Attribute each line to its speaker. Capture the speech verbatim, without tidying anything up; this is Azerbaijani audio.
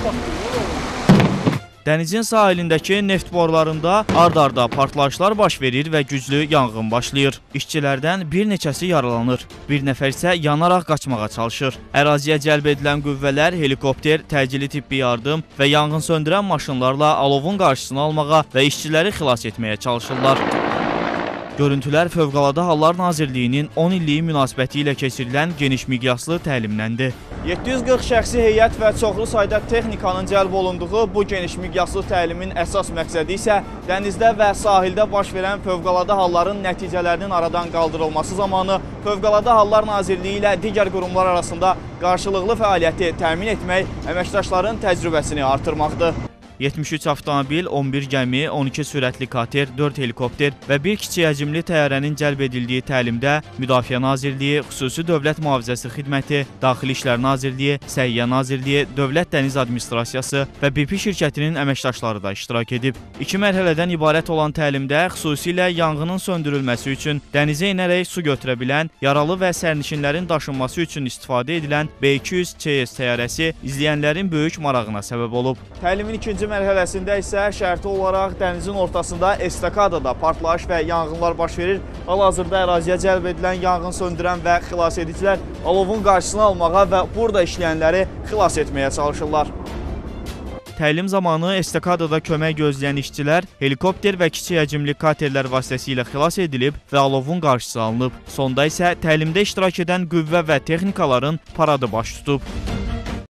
Speaker 1: Dənizin sahilindəki neft borularında ard-arda partlayışlar baş verir və güclü yanğın başlayır. İşçilərdən bir neçəsi yaralanır, bir nəfər isə yanaraq qaçmağa çalışır. Əraziyə cəlb edilən qüvvələr helikopter, təcili tibbi yardım və yanğın söndürən maşınlarla alovun qarşısını almağa və işçiləri xilas etməyə çalışırlar. Görüntülər Fövqəladə Hallar Nazirliyinin on illiyi münasibəti ilə keçirilən geniş miqyaslı təlimdəndir. yeddi yüz qırx şəxsi heyət və çoxlu sayda texnikanın cəlb olunduğu bu geniş miqyaslı təlimin əsas məqsədi isə dənizdə və sahildə baş verən fövqəladə halların nəticələrinin aradan qaldırılması zamanı Fövqəladə Hallar Nazirliyi ilə digər qurumlar arasında qarşılıqlı fəaliyyəti təmin etmək, əməkdaşların təcrübəsini artırmaqdır. yetmiş üç avtomobil, on bir gəmi, on iki sürətli kater, dörd helikopter və bir kiçik həcmli təyyarənin cəlb edildiyi təlimdə Müdafiə Nazirliyi, Xüsusi Dövlət Mühafizəsi Xidməti, Daxili İşlər Nazirliyi, Səhiyyə Nazirliyi, Dövlət Dəniz Administrasiyası və B P şirkətinin əməkdaşları da iştirak edib. İki mərhələdən ibarət olan təlimdə xüsusilə yanğının söndürülməsi üçün dənizə inərək su götürə bilən, yaralı və sərnişinlərin daşınması üçün istifadə edilən B iki yüz C S təyyarəsi izləyənlərin böyük marağına səbəb olub. Təlimin ikinci mərhələsində isə şərti olaraq dənizin ortasında estakadada partlayış və yanğınlar baş verir. Hal-hazırda əraziyə cəlb edilən yanğın söndürən və xilas edicilər alovun qarşısını almağa və burada işləyənləri xilas etməyə çalışırlar. Təlim zamanı estakadada kömək gözləyən işçilər helikopter və kiçik həcmli katerlər vasitəsilə xilas edilib və alovun qarşısı alınıb. Sonda isə təlimdə iştirak edən qüvvə və texnikaların paradı baş tutub.